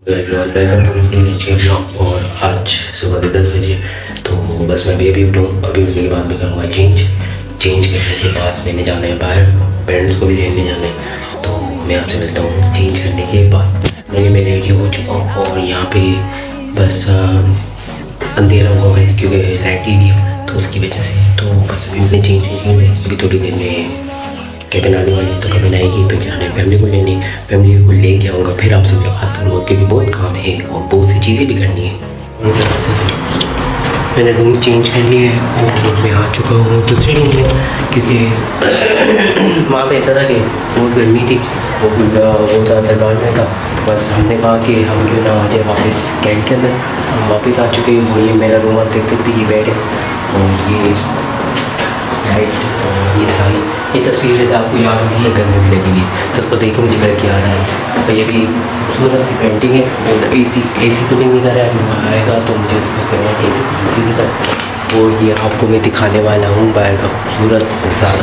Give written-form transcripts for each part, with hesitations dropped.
Welcome to नीचे blog. और आज सुबह के 10 बजे तो बस मैं अभी उठूँ। अभी उठने के बाद मैं करूँगा चेंज करने के बाद मैंने जाना है बाहर, पेरेंट्स को भी लेने जाना है। तो मैं आपसे मिलता हूँ चेंज करने के बाद। मैं रेडी हो चुका हूँ और यहाँ पे बस अंधेरा हुआ है क्योंकि लाइट ही नहीं है तो उसकी वजह से। तो बस अभी मैंने चेंज किया, अभी थोड़ी देर में कैबिन आने वाली है तो कैबिन आएगी, फिर जाना है फैमिली को लेने, फैमिली को लेके आऊँगा, फिर आपसे मुलाकात करूँगा क्योंकि बहुत काम है और बहुत सी चीज़ें भी करनी है। और बस मैंने रूम चेंज कर लिया है और मैं आ चुका हूँ दूसरे रूम में क्योंकि वहाँ पे ऐसा था कि बहुत गर्मी थी, वो बहुत ज़्यादा दरबार में था। तो बस हमने कहा कि हम क्यों ना आ जाए वापस कैंट के अंदर। हम वापस आ चुके हैं और ये मेरा रूम आप देख सकते ये बेड है और ये लाइट और ये सारी ये तस्वीरें से आपको याद नहीं है, घर में भी लगी हुई है तो उसको देख के मुझे घर की याद आई। तो ये भी खूबसूरत सी पेंटिंग है और एसी कूलिंग नहीं कर रहा है, आएगा तो मुझे उसको कहना है एसी कूलिंग नहीं कर। और ये आपको मैं दिखाने वाला हूँ बाहर का खूबसूरत नज़ारा।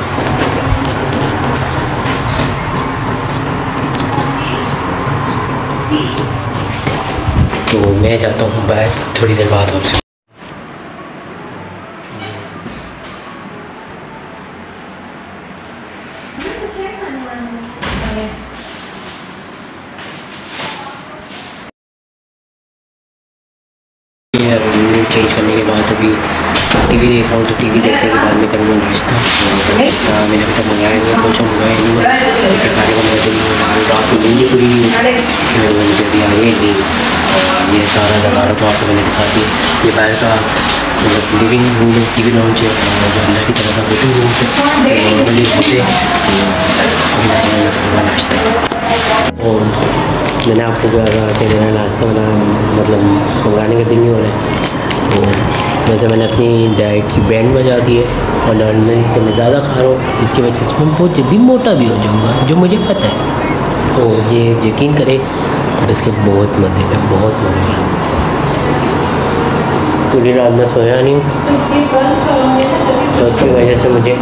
तो मैं जाता हूँ बाहर, थोड़ी देर बाद आपसे। चेंज करने के बाद अभी टीवी देख रहा हूँ, तो टीवी देखने के बाद मैं करूँगा नाश्ता। मैंने अभी तक मंगाया नहीं, सोचा मंगाया नहीं क्योंकि खाने का मजा नहीं, रात को नींद पूरी नहीं हुई, इसलिए मैंने मुझे अभी आगे नहीं। ये सारा नज़ारा तो आपको मैंने दिखा दिया। ये बाहर का मतलब लिविंग रूम है, टीवी लॉन्च है, जो अंदर की तरफ का वेटिंग रूम है नॉर्मली होते। अभी मैं करूँगा नाश्ता और मैंने आपको कहा कि मेरा नाश्ता बना मतलब मंगाने का दिन नहीं हो रहा है। तो वैसे मैंने अपनी डाइट की बैंड बजा दी है और नॉर्मल से मैं ज़्यादा खा रहा हूँ, जिसकी वजह से मैं बहुत जल्दी मोटा भी हो जाऊँगा, जो मुझे पता है। तो ये यकीन करें इसके बहुत मज़े है, बहुत मज़े है। पूरी रात में सोया नहीं हूँ तो उसकी वजह से मुझे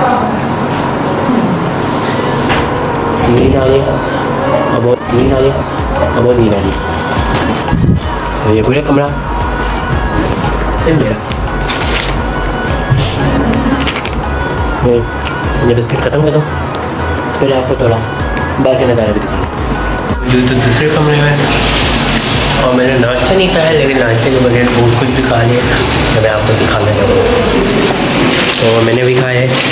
नींद आ गई, अब नींद आ गई, अब नींद आ गई। तो ये पूरा कमरा मेरा। ये बिस्किट ख़त्म कर दो, फिर आपको थोड़ा बाकी नज़ारा भी दिखाऊँ। जो तो दूसरे कमरे में और मैंने नाश्ता नहीं खाया, लेकिन नाश्ते के बगैर बहुत कुछ भी खा लिया तो मैं आपको दिखाना चाहूँगा। तो मैंने भी खाया है,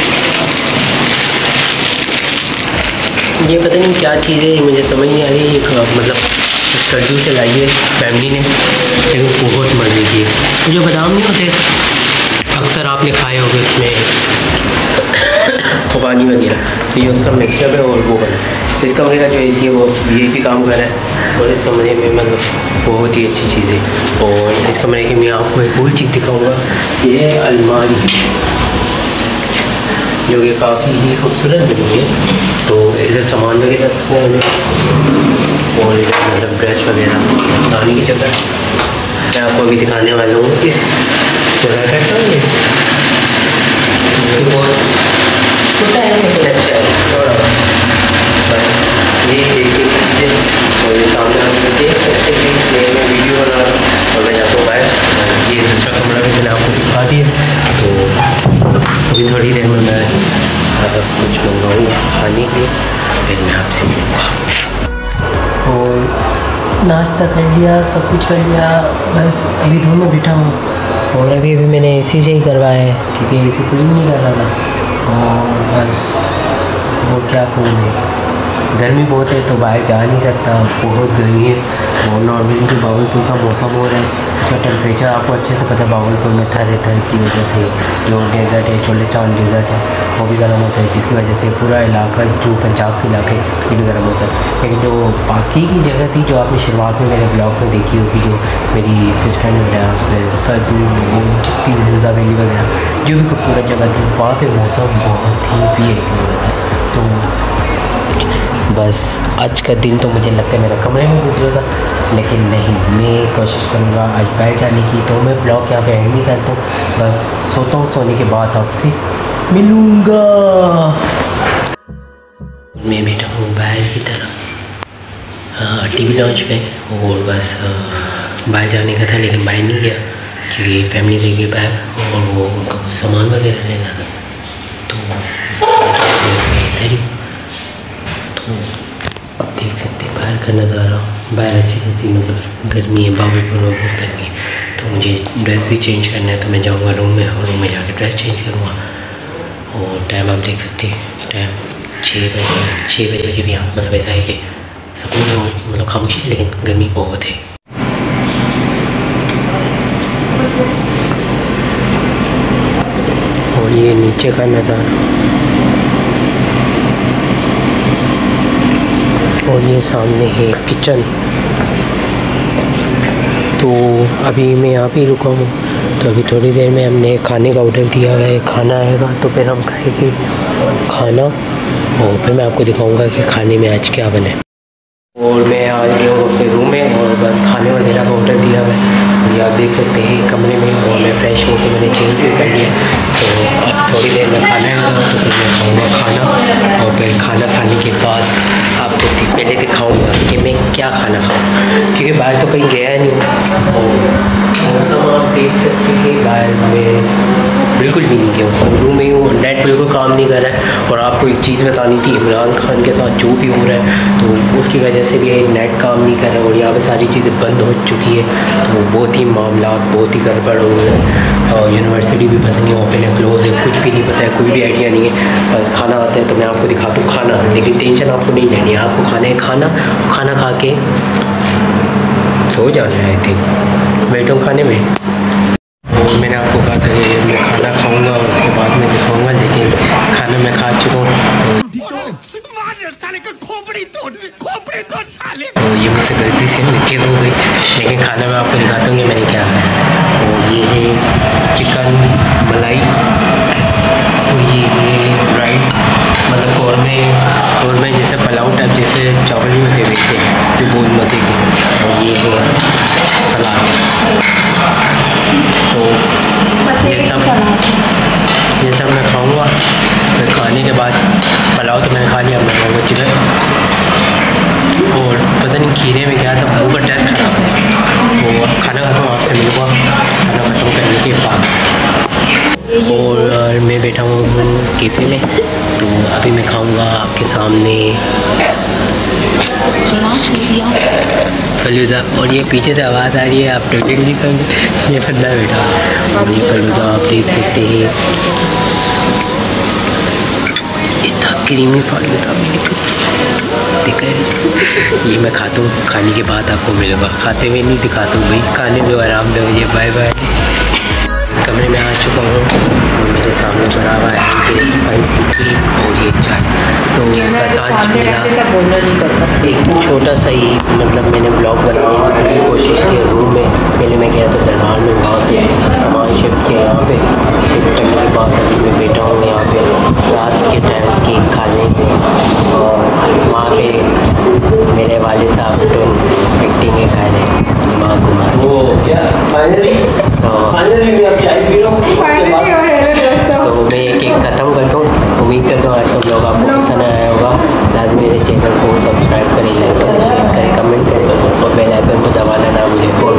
ये पता नहीं क्या चीज़ है, मुझे समझ नहीं आ रही। मतलब इस कद्दू से लाई है फैमिली ने, लेकिन बहुत मज़े की है। जो बादाम नहीं होते अक्सर आपने खाए होंगे, उसमें खुबानी वगैरह, ये उसका मिक्सचर है और वो बना। इस कमरे का जो एसी है वो ये भी काम कर रहा है और इस कमरे में मतलब बहुत ही अच्छी चीज़ है। और इस कमरे की मैं आपको एक और चीज़ दिखाऊँगा, ये है अलमारी जो कि काफ़ी ही खूबसूरत बनी है। तो इधर सामान वगैरह रखते हैं और इधर मतलब ब्रश वगैरह पानी की जगह मैं आपको अभी दिखाने वाला हूँ। इस जगह का ये बहुत छोटा है लेकिन अच्छा है, थोड़ा बस ये देखिए चीज़ें। और ये सामने आप देख सकते हैं मैं वीडियो बना रहा हूँ और मैं जाता हूँ बाहर। ये दूसरा कमरा भी मैंने आपको दिखा दिया। तो अभी थोड़ी देर में मैं कुछ मंगवाऊँगा खाने के लिए, फिर मैं आपसे मिलूँगा। और नाश्ता कर लिया, सब कुछ कर लिया, बस अभी रूम में बैठा हूँ। और अभी मैंने एसी से ही करवाया है क्योंकि एसी कूलिंग नहीं कर रहा था। और बस वो क्या करूँगी, गर्मी बहुत है तो बाहर जा नहीं सकता, बहुत गर्मी है। और नॉर्मली जो बावलपुर का मौसम हो रहा है उसका टेम्परेचर आपको अच्छे से पता है, बावलपुर में ठंड की वजह से जो डेजर्ट है, चोलिस्तान डेजर्ट है, वो भी गर्म होता है, जिसकी वजह से पूरा इलाका जो पंजाब के इलाके ये भी गर्म होता है। लेकिन जो बाकी की जगह थी जो आपने शुरुआत में मेरे ब्लॉग में देखी होगी, जो मेरी सिस्टर ने बताया उसका जितनी मिर्ज़ा वैली वगैरह जो भी खूबसूरत जगह थी, वहाँ पर मौसम बहुत ही भी था। तो बस आज का दिन तो मुझे लगता है मेरा कमरे में गुजरेगा, लेकिन नहीं, मैं कोशिश करूँगा आज बैठ जाने की। तो मैं ब्लॉग यहाँ पे एंड नहीं करता हूँ, बस सोता हूँ, सोने के बाद आपसे मिलूँगा। मैं बैठा हूँ बाहर की तरफ टीवी लॉन्च में, और बस बाहर जाने का था लेकिन बाहर नहीं गया क्योंकि फैमिली गई भी बाहर और वो उनको कुछ सामान वगैरह लेना था, तो मैं इधर ही। तो अब देख सकते हैं बाहर का नज़ारा, बाहर अच्छी खासी मतलब गर्मी है, बावलपुर में बहुत गर्मी है। तो मुझे ड्रेस भी चेंज करना है, तो मैं जाऊँगा रूम में और रूम में जाकर ड्रेस चेंज करूँगा। और टाइम आप देख सकते हैं, टाइम 6 बजे भी यहाँ मतलब ऐसा है कि सकून है, मतलब खामोशी है लेकिन गर्मी बहुत है। और ये नीचे का नज़ारा, और ये सामने है किचन। तो अभी मैं यहाँ पे रुका हूँ, तो अभी थोड़ी देर में हमने खाने का ऑर्डर दिया हुआ है, खाना आएगा तो फिर हम खाएंगे खाना और फिर मैं आपको दिखाऊंगा कि खाने में आज क्या बने। और मैं आ गया हूँ अपने रूम में और बस खाने वगैरह का ऑर्डर दिया हुआ है, और ये आप देख सकते हैं कमरे में। और मैं फ्रेश होकर मैंने चेंज भी कर लिया, तो अब थोड़ी देर में खाना आएगा तो फिर मैं खाऊँगा खाना, और फिर खाना खाने के बाद आपको पहले दिखाऊँगा कि मैं क्या खाना खाऊँ, क्योंकि बाहर तो कहीं गया नहीं हूँ। और मौसम आप देख सकते हैं, बाहर में बिल्कुल भी नहीं गया हूँ, रूम में ही हूँ, नेट बिल्कुल काम नहीं कर रहा है। और आपको एक चीज़ बतानी थी, इमरान खान के साथ जो भी हो रहा है तो उसकी वजह से भी नेट काम नहीं कर रहा है और यहाँ पे सारी चीज़ें बंद हो चुकी है, तो बहुत ही मामला बहुत ही गड़बड़ हो गए हैं। और यूनिवर्सिटी भी पता नहीं ओपन है क्लोज है, कुछ भी नहीं पता है, कोई भी आइडिया नहीं है। बस खाना आता है तो मैं आपको दिखाता हूँ खाना, लेकिन टेंशन आपको नहीं लेनी है, आपको खाना है खाना खा के सो जाना है। आई थिंक बैठा हूँ खाने में, और मैंने आपको कहा था कि मैं खाना खाऊंगा और उसके बाद में दिखाऊंगा, लेकिन खाना मैं खा चुका हूँ। तो ये मुझसे गलती से नीचे हो गई, लेकिन खाना मैं आपको दिखाता हूँ कि मैंने क्या खाया। और ये है चिकन मलाई, और ये है राइस, मतलब कौरमे जैसे पुलाव टाइप जैसे चावल नहीं होते वैसे, जो बहुत मज़े के। और ये है सलाद। तो ये सब मैं खाऊंगा, फिर खाने के बाद पुलाव तो मैंने खा लिया, मैं खाऊंगा चिकन। और पता नहीं खीरे में क्या था, मुँह का टेस्ट खराब है। तो खाना खाता हूँ, आपसे मिलूँगा खाना ख़त्म करने के बाद। और मैं बैठा हूँ कैफ़े में, तो अभी मैं खाऊंगा आपके सामने फलूदा। और ये पीछे से आवाज़ आ रही है, आप टोटली नहीं समझे, ये बंदा बैठा और ये फलूदा आप देख सकते हैं, इतना क्रीमी फलूदा दिखा है। ये मैं खाता हूँ, खाने के बाद आपको मिलूँगा, खाते हुए नहीं दिखाता हूँ भाई, खाने में आराम दो मुझे। Bye bye. कमरे में आ चुका हूँ, मेरे सामने पड़ा हुआ है ये स्पाइसी टी और ये चाय। तो बस आज मेरा एक छोटा सा ही मतलब मैंने ब्लॉग बनाने की कोशिश की रूम में। पहले मैं गया था दरबार में, वहाँ से सामान शिफ्ट किया यहाँ पे, शिफ्ट करने के बाद अभी मैं बैठा हूँ यहाँ पे रात के टाइम केक खाने के। और वहाँ पे मेरे वाले साहब तो एक्टिंग में खाए दिमाग घुमा वो क्या फाइनली आप चाय पी लो। तो मैं एक एक ख़त्म करता हूँ, उम्मीद करता हूँ आज का ब्लॉग आपको पसंद आया होगा। लाजमी मेरे चैनल को सब्सक्राइब करें, लाइक करें, शेयर करें, कमेंट करें और बेल आइकन को दबाना ना भूलें।